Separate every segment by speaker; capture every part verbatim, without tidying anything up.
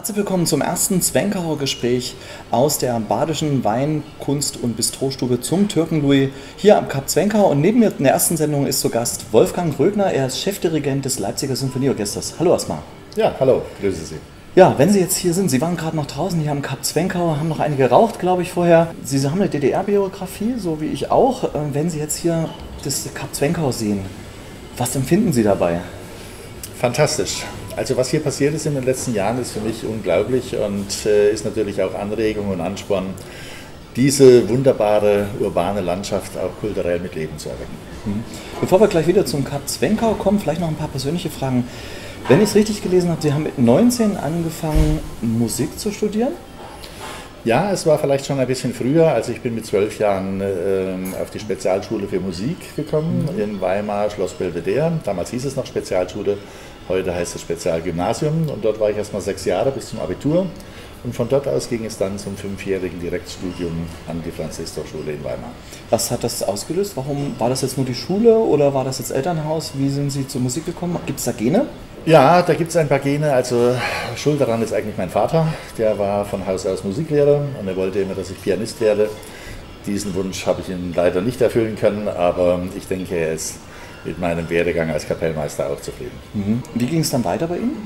Speaker 1: Herzlich willkommen zum ersten Zwinkauer Gespräch aus der Badischen Wein-, Kunst- und Bistrostube zum Türken-Louis hier am Kap Zwinkau. Und neben mir in der ersten Sendung ist zu Gast Wolfgang Rögner. Er ist Chefdirigent des Leipziger Sinfonieorchesters. Hallo erstmal.
Speaker 2: Ja, hallo, grüße Sie.
Speaker 1: Ja, wenn Sie jetzt hier sind, Sie waren gerade noch draußen hier am Kap Zwinkau, haben noch eine geraucht, glaube ich, vorher. Sie haben eine D D R-Biografie, so wie ich auch. Wenn Sie jetzt hier das Kap Zwinkau sehen, was empfinden Sie dabei?
Speaker 2: Fantastisch. Also was hier passiert ist in den letzten Jahren, ist für mich unglaublich und äh, ist natürlich auch Anregung und Ansporn, diese wunderbare urbane Landschaft auch kulturell mit Leben zu erwecken.
Speaker 1: Mhm. Bevor wir gleich wieder zum Kap Zwinkau kommen, vielleicht noch ein paar persönliche Fragen. Wenn ich es richtig gelesen habe, Sie haben mit neunzehn angefangen, Musik zu studieren?
Speaker 2: Ja, es war vielleicht schon ein bisschen früher. Also ich bin mit zwölf Jahren äh, auf die Spezialschule für Musik gekommen, mhm. in Weimar, Schloss Belvedere. Damals hieß es noch Spezialschule, heute heißt es Spezialgymnasium. Und dort war ich erst mal sechs Jahre bis zum Abitur. Und von dort aus ging es dann zum fünfjährigen Direktstudium an die Franziskus-Schule in Weimar.
Speaker 1: Was hat das ausgelöst? Warum war das jetzt nur die Schule oder war das jetzt Elternhaus? Wie sind Sie zur Musik gekommen? Gibt es da Gene?
Speaker 2: Ja, da gibt es ein paar Gene. Also schuld daran ist eigentlich mein Vater. Der war von Haus aus Musiklehrer und er wollte immer, dass ich Pianist werde. Diesen Wunsch habe ich ihn leider nicht erfüllen können, aber ich denke, er ist mit meinem Werdegang als Kapellmeister auch zufrieden.
Speaker 1: Mhm. Wie ging es dann weiter bei Ihnen?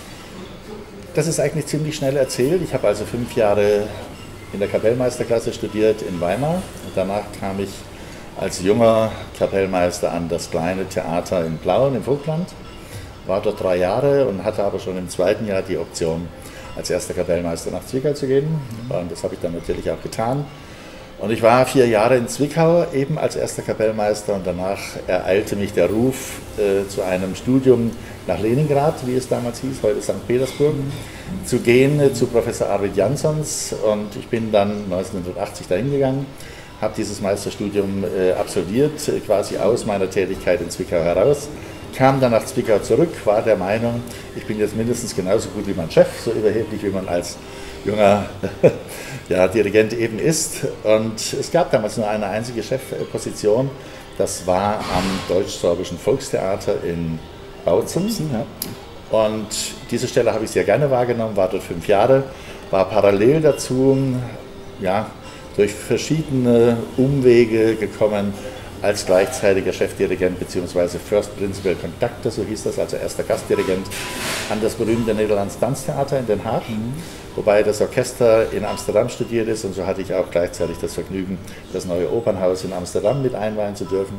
Speaker 2: Das ist eigentlich ziemlich schnell erzählt. Ich habe also fünf Jahre in der Kapellmeisterklasse studiert in Weimar. Danach kam ich als junger Kapellmeister an das kleine Theater in Plauen im Vogtland. War dort drei Jahre und hatte aber schon im zweiten Jahr die Option, als erster Kapellmeister nach Zwickau zu gehen. Und das habe ich dann natürlich auch getan. Und ich war vier Jahre in Zwickau, eben als erster Kapellmeister. Und danach ereilte mich der Ruf äh, zu einem Studium nach Leningrad, wie es damals hieß, heute Sankt Petersburg, mhm. zu gehen äh, zu Professor Arvid Jansons. Und ich bin dann neunzehnhundertachtzig dahin gegangen, habe dieses Meisterstudium äh, absolviert, äh, quasi aus meiner Tätigkeit in Zwickau heraus. Kam dann nach Zwickau zurück, war der Meinung, ich bin jetzt mindestens genauso gut wie mein Chef, so überheblich wie man als junger ja, Dirigent eben ist. Und es gab damals nur eine einzige Chefposition, das war am Deutsch-Sorbischen Volkstheater in Bautzen. Ja. Und diese Stelle habe ich sehr gerne wahrgenommen, war dort fünf Jahre, war parallel dazu ja, durch verschiedene Umwege gekommen, als gleichzeitiger Chefdirigent bzw. First Principal Conductor, so hieß das, also erster Gastdirigent, an das berühmte Nederlands Tanztheater in Den Haag, mhm. wobei das Orchester in Amsterdam studiert ist und so hatte ich auch gleichzeitig das Vergnügen, das neue Opernhaus in Amsterdam mit einweihen zu dürfen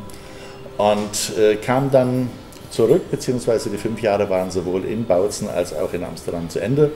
Speaker 2: und äh, kam dann zurück, beziehungsweise die fünf Jahre waren sowohl in Bautzen als auch in Amsterdam zu Ende.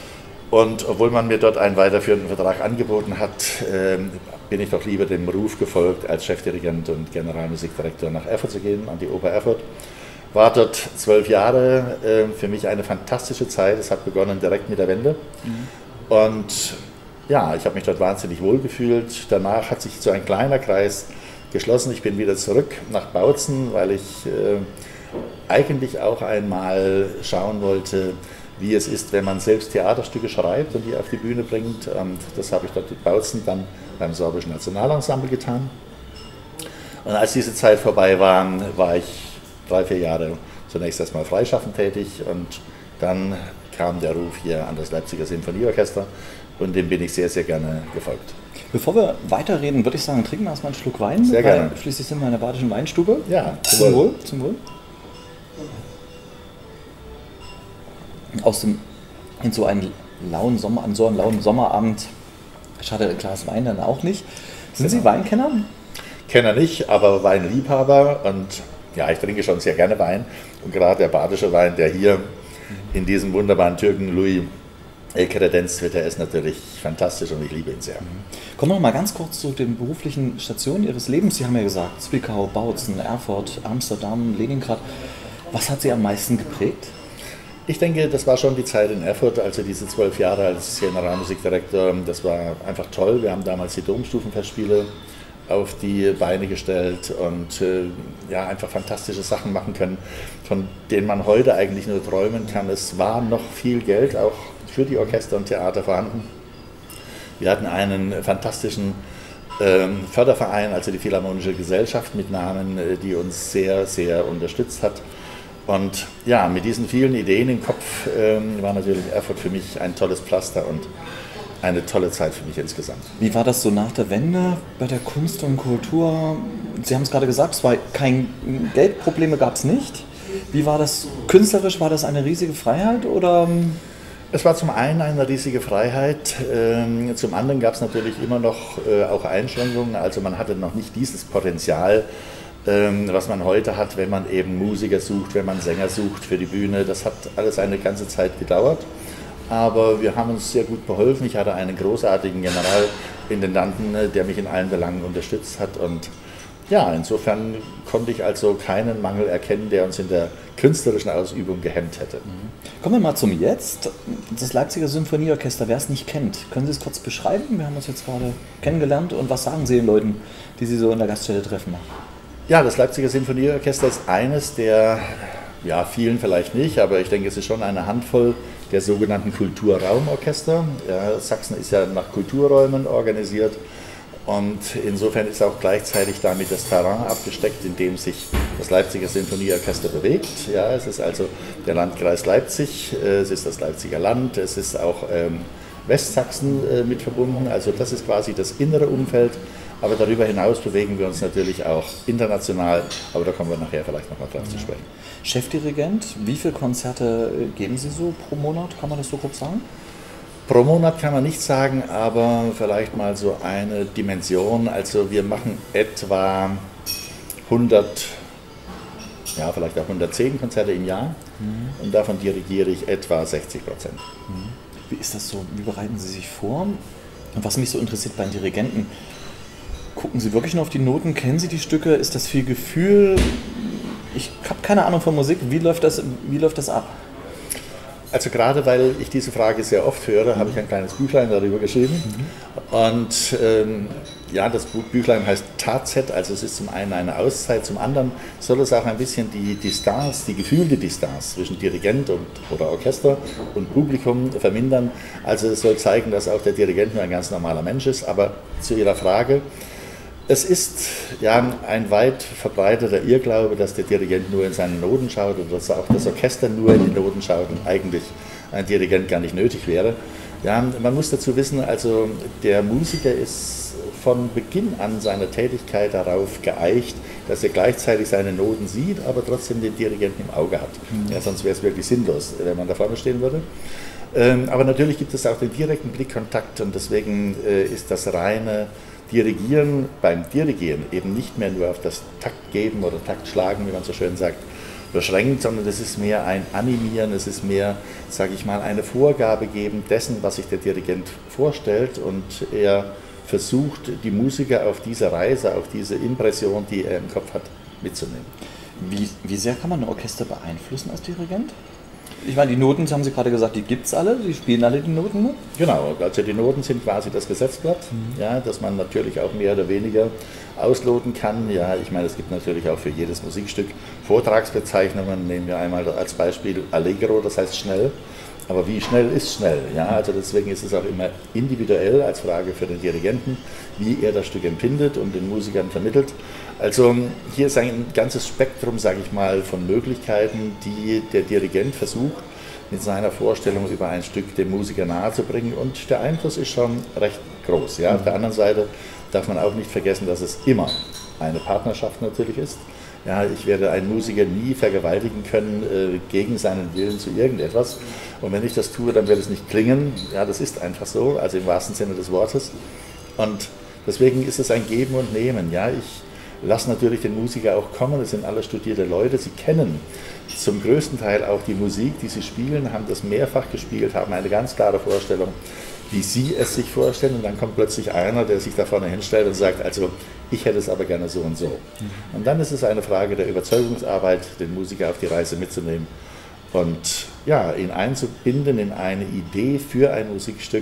Speaker 2: Und obwohl man mir dort einen weiterführenden Vertrag angeboten hat, äh, bin ich doch lieber dem Ruf gefolgt, als Chefdirigent und Generalmusikdirektor nach Erfurt zu gehen, an die Oper Erfurt. War dort zwölf Jahre, äh, für mich eine fantastische Zeit. Es hat begonnen direkt mit der Wende. Mhm. Und ja, ich habe mich dort wahnsinnig wohl gefühlt. Danach hat sich so ein kleiner Kreis geschlossen. Ich bin wieder zurück nach Bautzen, weil ich äh, eigentlich auch einmal schauen wollte, wie es ist, wenn man selbst Theaterstücke schreibt und die auf die Bühne bringt. Und das habe ich dort in Bautzen dann beim Sorbischen Nationalensemble getan. Und als diese Zeit vorbei war, war ich drei, vier Jahre zunächst erstmal freischaffend tätig und dann kam der Ruf hier an das Leipziger Sinfonieorchester und dem bin ich sehr, sehr gerne gefolgt.
Speaker 1: Bevor wir weiterreden, würde ich sagen, trinken wir erstmal einen Schluck Wein.
Speaker 2: Sehr gerne.
Speaker 1: Schließlich sind wir in der Badischen Weinstube.
Speaker 2: Ja,
Speaker 1: zum, zum Wohl. Wohl. Zum Wohl. Aus dem, in so einen lauen Sommer, an so einem lauen Sommerabend schadet ein Glas Wein dann auch nicht. Sind genau. Sie Weinkenner?
Speaker 2: Kenner nicht, aber Weinliebhaber und ja, ich trinke schon sehr gerne Wein und gerade der badische Wein, der hier in diesem wunderbaren Türken-Louis kredenzt wird, der ist natürlich fantastisch und ich liebe ihn sehr.
Speaker 1: Kommen wir noch mal ganz kurz zu den beruflichen Stationen Ihres Lebens. Sie haben ja gesagt, Zwickau, Bautzen, Erfurt, Amsterdam, Leningrad. Was hat Sie am meisten geprägt?
Speaker 2: Ich denke, das war schon die Zeit in Erfurt, also diese zwölf Jahre als Generalmusikdirektor, das war einfach toll. Wir haben damals die Domstufenfestspiele auf die Beine gestellt und äh, ja, einfach fantastische Sachen machen können, von denen man heute eigentlich nur träumen kann. Es war noch viel Geld, auch für die Orchester und Theater vorhanden. Wir hatten einen fantastischen ähm, Förderverein, also die Philharmonische Gesellschaft mit Namen, die uns sehr, sehr unterstützt hat. Und ja, mit diesen vielen Ideen im Kopf ähm, war natürlich Erfurt für mich ein tolles Pflaster und eine tolle Zeit für mich insgesamt.
Speaker 1: Wie war das so nach der Wende bei der Kunst und Kultur? Sie haben es gerade gesagt, es war kein Geldprobleme gab es nicht. Wie war das künstlerisch? War das eine riesige Freiheit oder?
Speaker 2: Es war zum einen eine riesige Freiheit, ähm, zum anderen gab es natürlich immer noch äh, auch Einschränkungen. Also man hatte noch nicht dieses Potenzial, ähm, was man heute hat, wenn man eben Musiker sucht, wenn man Sänger sucht für die Bühne. Das hat alles eine ganze Zeit gedauert. Aber wir haben uns sehr gut beholfen. Ich hatte einen großartigen Generalintendanten, der mich in allen Belangen unterstützt hat. Und ja, insofern konnte ich also keinen Mangel erkennen, der uns in der künstlerischen Ausübung gehemmt hätte.
Speaker 1: Kommen wir mal zum Jetzt. Das Leipziger Symphonieorchester, wer es nicht kennt, können Sie es kurz beschreiben? Wir haben uns jetzt gerade kennengelernt. Und was sagen Sie den Leuten, die Sie so in der Gaststätte treffen?
Speaker 2: Ja, das Leipziger Symphonieorchester ist eines der, ja, vielen vielleicht nicht, aber ich denke, es ist schon eine Handvoll der sogenannten Kulturraumorchester. Ja, Sachsen ist ja nach Kulturräumen organisiert und insofern ist auch gleichzeitig damit das Terrain abgesteckt, in dem sich das Leipziger Sinfonieorchester bewegt. Ja, es ist also der Landkreis Leipzig, es ist das Leipziger Land, es ist auch ähm, Westsachsen äh, mit verbunden, also das ist quasi das innere Umfeld. Aber darüber hinaus bewegen wir uns natürlich auch international, aber da kommen wir nachher vielleicht nochmal drauf zu sprechen.
Speaker 1: Chefdirigent, wie viele Konzerte geben Sie so pro Monat, kann man das so grob sagen?
Speaker 2: Pro Monat kann man nicht sagen, aber vielleicht mal so eine Dimension. Also wir machen etwa hundert, ja vielleicht auch hundertzehn Konzerte im Jahr mhm. und davon dirigiere ich etwa sechzig Prozent.
Speaker 1: Mhm. Wie ist das so, wie bereiten Sie sich vor? Und was mich so interessiert beim Dirigenten, gucken Sie wirklich nur auf die Noten? Kennen Sie die Stücke? Ist das viel Gefühl? Ich habe keine Ahnung von Musik. Wie läuft das, wie läuft das ab?
Speaker 2: Also gerade weil ich diese Frage sehr oft höre, habe ich ein kleines Büchlein darüber geschrieben. Mhm. Und ähm, ja, das Büchlein heißt Tatzett, also es ist zum einen eine Auszeit, zum anderen soll es auch ein bisschen die Distanz, die gefühlte Distanz zwischen Dirigent und, oder Orchester und Publikum vermindern. Also es soll zeigen, dass auch der Dirigent nur ein ganz normaler Mensch ist. Aber zu Ihrer Frage, es ist ja ein weit verbreiteter Irrglaube, dass der Dirigent nur in seine Noten schaut oder dass auch das Orchester nur in die Noten schaut und eigentlich ein Dirigent gar nicht nötig wäre. Ja, man muss dazu wissen, also der Musiker ist von Beginn an seiner Tätigkeit darauf geeicht, dass er gleichzeitig seine Noten sieht, aber trotzdem den Dirigenten im Auge hat. Mhm. Ja, sonst wäre es wirklich sinnlos, wenn man da vorne stehen würde. Ähm, aber natürlich gibt es auch den direkten Blickkontakt und deswegen äh, ist das reine Dirigieren beim Dirigieren eben nicht mehr nur auf das Taktgeben oder Taktschlagen, wie man so schön sagt, beschränkt, sondern es ist mehr ein Animieren, es ist mehr, sage ich mal, eine Vorgabe geben dessen, was sich der Dirigent vorstellt und er versucht, die Musiker auf diese Reise, auf diese Impression, die er im Kopf hat, mitzunehmen.
Speaker 1: Wie, wie sehr kann man ein Orchester beeinflussen als Dirigent? Ich meine, die Noten, haben Sie gerade gesagt, die gibt es alle, die spielen alle die Noten?
Speaker 2: Genau, also die Noten sind quasi das Gesetzblatt, mhm. ja, das man natürlich auch mehr oder weniger ausloten kann. Ja, ich meine, es gibt natürlich auch für jedes Musikstück Vortragsbezeichnungen. Nehmen wir einmal als Beispiel Allegro, das heißt schnell. Aber wie schnell ist schnell? Ja, also deswegen ist es auch immer individuell als Frage für den Dirigenten, wie er das Stück empfindet und den Musikern vermittelt. Also hier ist ein ganzes Spektrum, sage ich mal, von Möglichkeiten, die der Dirigent versucht, mit seiner Vorstellung über ein Stück dem Musiker nahezubringen. Und der Einfluss ist schon recht groß. Ja. Auf der anderen Seite darf man auch nicht vergessen, dass es immer eine Partnerschaft natürlich ist. Ja, ich werde einen Musiker nie vergewaltigen können äh, gegen seinen Willen zu irgendetwas. Und wenn ich das tue, dann wird es nicht klingen. Ja, das ist einfach so, also im wahrsten Sinne des Wortes. Und deswegen ist es ein Geben und Nehmen. Ja, ich lasse natürlich den Musiker auch kommen. Das sind alle studierte Leute. Sie kennen zum größten Teil auch die Musik, die sie spielen, haben das mehrfach gespielt, haben eine ganz klare Vorstellung, wie sie es sich vorstellen. Und dann kommt plötzlich einer, der sich da vorne hinstellt und sagt, also ich hätte es aber gerne so und so. Und dann ist es eine Frage der Überzeugungsarbeit, den Musiker auf die Reise mitzunehmen und ja, ihn einzubinden in eine Idee für ein Musikstück.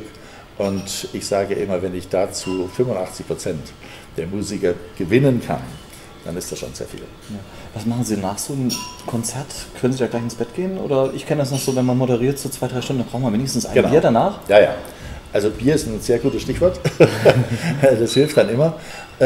Speaker 2: Und ich sage immer, wenn ich dazu fünfundachtzig Prozent der Musiker gewinnen kann, dann ist das schon sehr viel.
Speaker 1: Ja. Was machen Sie nach so einem Konzert? Können Sie da gleich ins Bett gehen? Oder ich kenne das noch so, wenn man moderiert, so zwei, drei Stunden, dann braucht man wenigstens ein
Speaker 2: genau.
Speaker 1: Bier danach.
Speaker 2: Ja, ja. Also Bier ist ein sehr gutes Stichwort. Das hilft dann immer.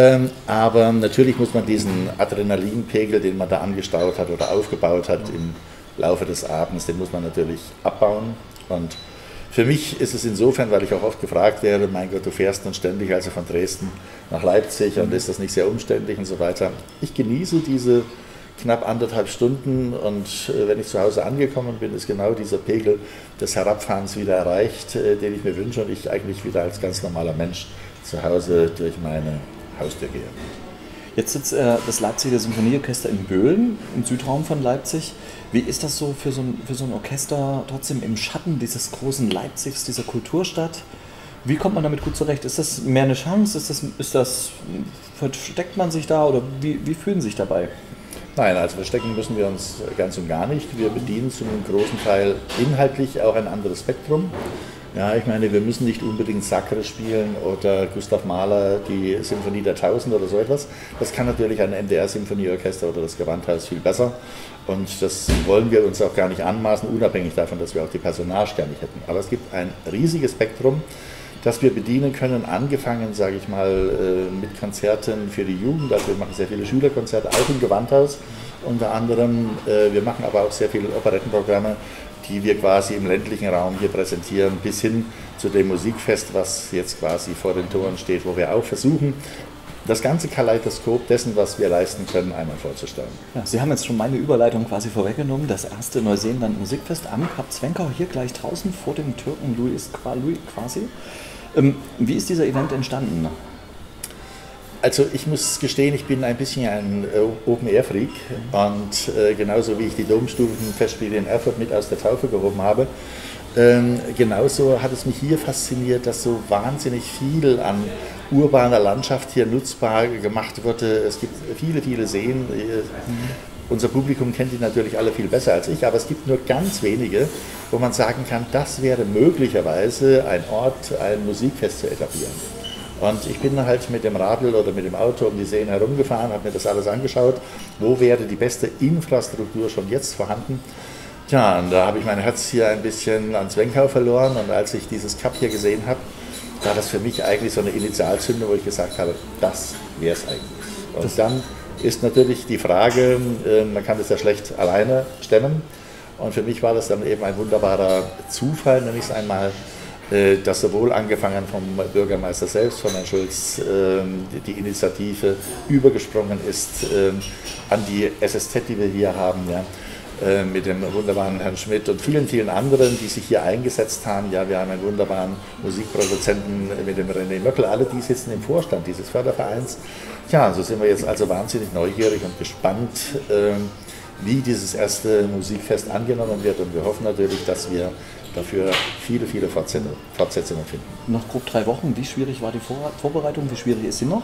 Speaker 2: Aber natürlich muss man diesen Adrenalinpegel, den man da angestaut hat oder aufgebaut hat im Laufe des Abends, den muss man natürlich abbauen. Und für mich ist es insofern, weil ich auch oft gefragt werde, mein Gott, du fährst dann ständig also von Dresden nach Leipzig und ist das nicht sehr umständlich und so weiter. Ich genieße diese knapp anderthalb Stunden und äh, wenn ich zu Hause angekommen bin, ist genau dieser Pegel des Herabfahrens wieder erreicht, äh, den ich mir wünsche und ich eigentlich wieder als ganz normaler Mensch zu Hause durch meine Haustür gehe.
Speaker 1: Jetzt sitzt äh, das Leipziger Symphonieorchester in Böhlen, im Südraum von Leipzig. Wie ist das so für so, ein, für so ein Orchester trotzdem im Schatten dieses großen Leipzigs, dieser Kulturstadt? Wie kommt man damit gut zurecht? Ist das mehr eine Chance? Ist das, ist das, versteckt man sich da oder wie, wie fühlen Sie sich dabei?
Speaker 2: Nein, also verstecken müssen wir uns ganz und gar nicht. Wir bedienen zum großen Teil inhaltlich auch ein anderes Spektrum. Ja, ich meine, wir müssen nicht unbedingt Sacre spielen oder Gustav Mahler, die Symphonie der Tausend oder so etwas. Das kann natürlich ein M D R-Symphonieorchester oder das Gewandhaus viel besser. Und das wollen wir uns auch gar nicht anmaßen, unabhängig davon, dass wir auch die Personage gar nicht hätten. Aber es gibt ein riesiges Spektrum, das wir bedienen können, angefangen, sage ich mal, mit Konzerten für die Jugend. Also wir machen sehr viele Schülerkonzerte, auch im Gewandhaus unter anderem. Wir machen aber auch sehr viele Operettenprogramme, die wir quasi im ländlichen Raum hier präsentieren, bis hin zu dem Musikfest, was jetzt quasi vor den Toren steht, wo wir auch versuchen, das ganze Kaleidoskop dessen, was wir leisten können, einmal vorzustellen.
Speaker 1: Ja, Sie haben jetzt schon meine Überleitung quasi vorweggenommen. Das erste Neuseeland Musikfest am Kap Zwinkau, hier gleich draußen vor dem Türken Louis quasi. Ähm, wie ist dieser Event entstanden?
Speaker 2: Also ich muss gestehen, ich bin ein bisschen ein äh, Open-Air-Freak und äh, genauso wie ich die Domstufenfestspiele in Erfurt mit aus der Taufe gehoben habe, ähm, genauso hat es mich hier fasziniert, dass so wahnsinnig viel an urbaner Landschaft hier nutzbar gemacht wurde. Es gibt viele, viele Seen. Mhm. Unser Publikum kennt die natürlich alle viel besser als ich, aber es gibt nur ganz wenige, wo man sagen kann, das wäre möglicherweise ein Ort, ein Musikfest zu etablieren. Und ich bin halt mit dem Radl oder mit dem Auto um die Seen herumgefahren, habe mir das alles angeschaut, wo wäre die beste Infrastruktur schon jetzt vorhanden. Tja, und da habe ich mein Herz hier ein bisschen an Zwinkau verloren und als ich dieses Kap hier gesehen habe, war das für mich eigentlich so eine Initialzündung, wo ich gesagt habe, das wäre es eigentlich. Und das dann ist natürlich die Frage, man kann das ja schlecht alleine stemmen und für mich war das dann eben ein wunderbarer Zufall, nenne ich es einmal, dass sowohl angefangen vom Bürgermeister selbst, von Herrn Schulz, die Initiative übergesprungen ist an die S S Z, die wir hier haben, ja, mit dem wunderbaren Herrn Schmidt und vielen, vielen anderen, die sich hier eingesetzt haben. Ja, wir haben einen wunderbaren Musikproduzenten mit dem René Möckel, alle die sitzen im Vorstand dieses Fördervereins. Ja, so sind wir jetzt also wahnsinnig neugierig und gespannt, wie dieses erste Musikfest angenommen wird und wir hoffen natürlich, dass wir dafür viele, viele Fortsetzungen finden.
Speaker 1: Noch grob drei Wochen, wie schwierig war die Vorbereitung, wie schwierig ist sie noch?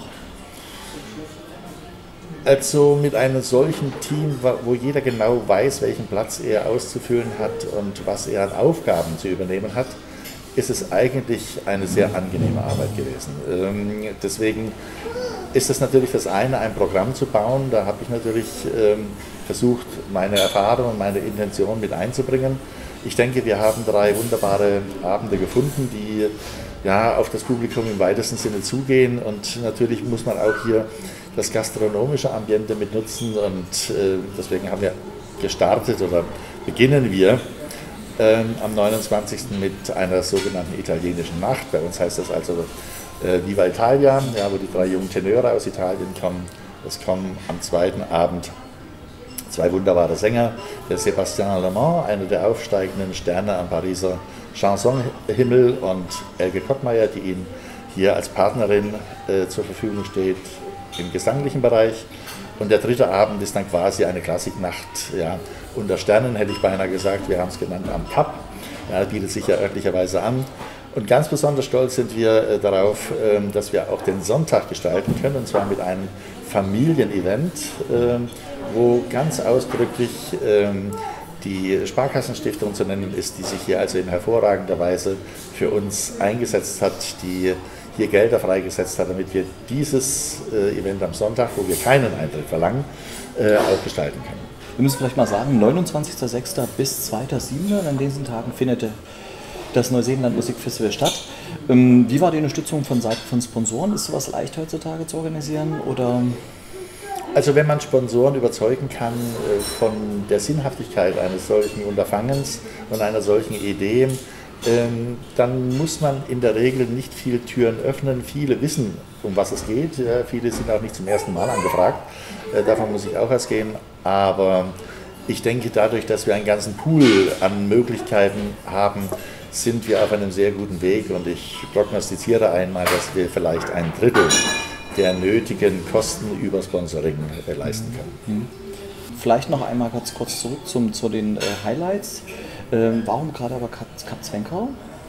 Speaker 2: Also mit einem solchen Team, wo jeder genau weiß, welchen Platz er auszufüllen hat und was er an Aufgaben zu übernehmen hat, ist es eigentlich eine sehr angenehme Arbeit gewesen. Deswegen ist es natürlich das eine, ein Programm zu bauen. Da habe ich natürlich versucht, meine Erfahrung und meine Intention mit einzubringen. Ich denke, wir haben drei wunderbare Abende gefunden, die ja, auf das Publikum im weitesten Sinne zugehen und natürlich muss man auch hier das gastronomische Ambiente mit nutzen und äh, deswegen haben wir gestartet oder beginnen wir ähm, am neunundzwanzigsten mit einer sogenannten italienischen Nacht. Bei uns heißt das also äh, Viva Italia, ja, wo die drei jungen Tenöre aus Italien kommen. Es kommen am zweiten Abend zwei wunderbare Sänger, der Sébastien Lemond, einer der aufsteigenden Sterne am Pariser Chansonhimmel und Elke Kottmeier, die Ihnen hier als Partnerin äh, zur Verfügung steht im gesanglichen Bereich. Und der dritte Abend ist dann quasi eine Klassiknacht ja, unter Sternen, hätte ich beinahe gesagt. Wir haben es genannt am Kap. Ja, bietet sich ja örtlicherweise an. Und ganz besonders stolz sind wir äh, darauf, äh, dass wir auch den Sonntag gestalten können, und zwar mit einem Familienevent, äh, wo ganz ausdrücklich äh, die Sparkassenstiftung zu nennen ist, die sich hier also in hervorragender Weise für uns eingesetzt hat, die hier Gelder freigesetzt hat, damit wir dieses äh, Event am Sonntag, wo wir keinen Eintritt verlangen, äh, auch gestalten können.
Speaker 1: Wir müssen vielleicht mal sagen, neunundzwanzigster sechster bis zweiter siebter an diesen Tagen findet das Neuseeland Musikfestival statt. Ähm, wie war die Unterstützung von Seiten von Sponsoren? Ist sowas leicht heutzutage zu organisieren? Oder?
Speaker 2: Also wenn man Sponsoren überzeugen kann äh, von der Sinnhaftigkeit eines solchen Unterfangens und einer solchen Idee, ähm, dann muss man in der Regel nicht viele Türen öffnen. Viele wissen, um was es geht. Ja, viele sind auch nicht zum ersten Mal angefragt. Äh, davon muss ich auch ausgehen. Aber ich denke, dadurch, dass wir einen ganzen Pool an Möglichkeiten haben, sind wir auf einem sehr guten Weg. Und ich prognostiziere einmal, dass wir vielleicht ein Drittel der nötigen Kosten über Sponsoring äh, leisten können.
Speaker 1: Vielleicht noch einmal ganz kurz zurück zum, zu den äh, Highlights. Ähm, warum gerade aber Kap, Kap Zwenkau?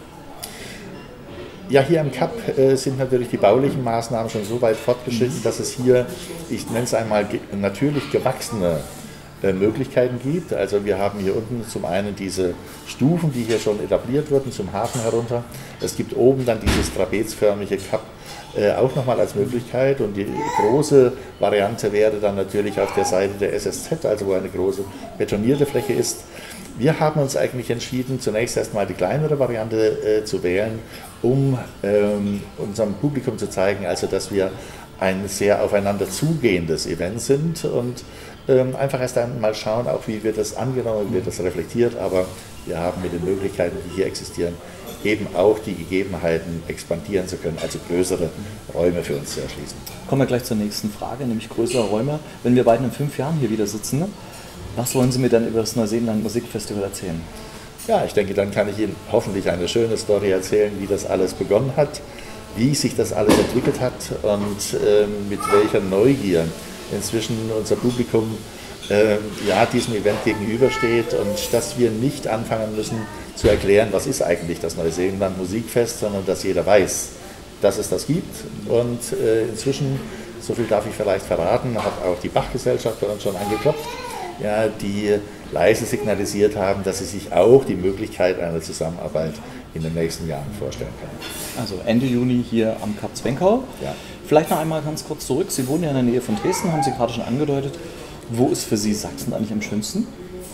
Speaker 2: Ja, hier im Kap äh, sind natürlich die baulichen Maßnahmen schon so weit fortgeschritten, dass es hier, ich nenne es einmal, ge natürlich gewachsene äh, Möglichkeiten gibt. Also wir haben hier unten zum einen diese Stufen, die hier schon etabliert wurden, zum Hafen herunter. Es gibt oben dann dieses trapezförmige Kap, Äh, auch nochmal als Möglichkeit, und die große Variante wäre dann natürlich auf der Seite der S S Z, also wo eine große betonierte Fläche ist. Wir haben uns eigentlich entschieden, zunächst erstmal die kleinere Variante äh, zu wählen, um ähm, unserem Publikum zu zeigen, also dass wir ein sehr aufeinander zugehendes Event sind, und ähm, einfach erst einmal schauen, auch wie wird das angenommen, wie wird das reflektiert, aber wir haben mit den Möglichkeiten, die hier existieren, eben auch die Gegebenheiten expandieren zu können, also größere Räume für uns zu erschließen.
Speaker 1: Kommen wir gleich zur nächsten Frage, nämlich größere Räume. Wenn wir beiden in fünf Jahren hier wieder sitzen, was wollen Sie mir dann über das Neuseeland Musikfestival erzählen?
Speaker 2: Ja, ich denke, dann kann ich Ihnen hoffentlich eine schöne Story erzählen, wie das alles begonnen hat, wie sich das alles entwickelt hat und äh, mit welcher Neugier inzwischen unser Publikum äh, ja, diesem Event gegenübersteht, und dass wir nicht anfangen müssen zu erklären, was ist eigentlich das Neuseeland Musikfest, sondern dass jeder weiß, dass es das gibt. Und äh, inzwischen, so viel darf ich vielleicht verraten, hat auch die Bach-Gesellschaft bei uns schon angeklopft, ja, die leise signalisiert haben, dass sie sich auch die Möglichkeit einer Zusammenarbeit in den nächsten Jahren vorstellen können.
Speaker 1: Also Ende Juni hier am Kap Zwenkau.
Speaker 2: Ja.
Speaker 1: Vielleicht noch einmal ganz kurz zurück. Sie wohnen ja in der Nähe von Dresden, haben Sie gerade schon angedeutet. Wo ist für Sie Sachsen eigentlich am schönsten?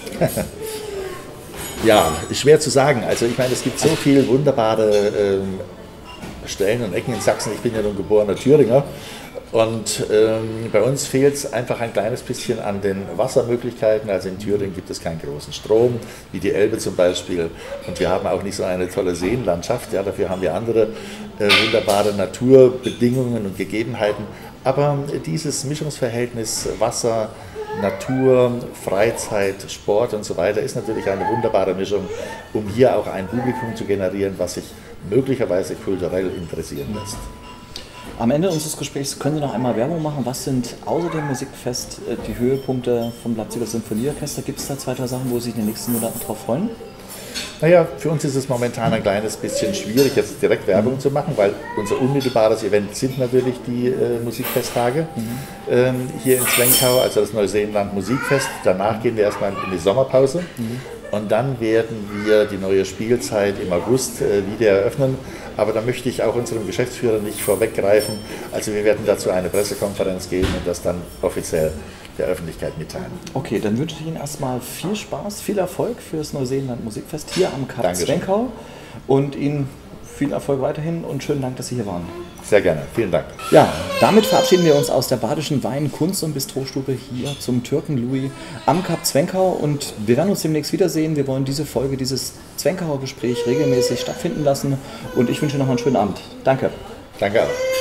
Speaker 2: Ja, schwer zu sagen. Also ich meine, es gibt so viele wunderbare ähm, Stellen und Ecken in Sachsen. Ich bin ja nun geborener Thüringer, und ähm, bei uns fehlt es einfach ein kleines bisschen an den Wassermöglichkeiten. Also in Thüringen gibt es keinen großen Strom, wie die Elbe zum Beispiel, und wir haben auch nicht so eine tolle Seenlandschaft. Ja, dafür haben wir andere äh, wunderbare Naturbedingungen und Gegebenheiten. Aber dieses Mischungsverhältnis Wasser, Natur, Freizeit, Sport und so weiter ist natürlich eine wunderbare Mischung, um hier auch ein Publikum zu generieren, was sich möglicherweise kulturell interessieren lässt.
Speaker 1: Am Ende unseres Gesprächs können Sie noch einmal Werbung machen. Was sind außer dem Musikfest die Höhepunkte vom Leipziger Symphonieorchester? Gibt es da zwei, drei Sachen, wo Sie sich in den nächsten Monaten drauf freuen?
Speaker 2: Naja, für uns ist es momentan ein kleines bisschen schwierig, jetzt direkt Werbung mhm. zu machen, weil unser unmittelbares Event sind natürlich die äh, Musikfesttage mhm. ähm, hier in Zwenkau, also das Neuseeland Musikfest. Danach gehen wir erstmal in die Sommerpause mhm. und dann werden wir die neue Spielzeit im August äh, wieder eröffnen. Aber da möchte ich auch unserem Geschäftsführer nicht vorweggreifen. Also wir werden dazu eine Pressekonferenz geben und das dann offiziell der Öffentlichkeit mitteilen.
Speaker 1: Okay, dann wünsche ich Ihnen erstmal viel Spaß, viel Erfolg für das Neuseeland Musikfest hier am Kap
Speaker 2: Dankeschön.
Speaker 1: Zwenkau und Ihnen viel Erfolg weiterhin und schönen Dank, dass Sie hier waren.
Speaker 2: Sehr gerne, vielen Dank.
Speaker 1: Ja, damit verabschieden wir uns aus der Badischen Wein-, Kunst- und Bistrostube hier zum Türken Louis am Kap Zwenkau, und wir werden uns demnächst wiedersehen. Wir wollen diese Folge, dieses Zwenkauer Gespräch regelmäßig stattfinden lassen, und ich wünsche noch einen schönen Abend. Danke.
Speaker 2: Danke auch.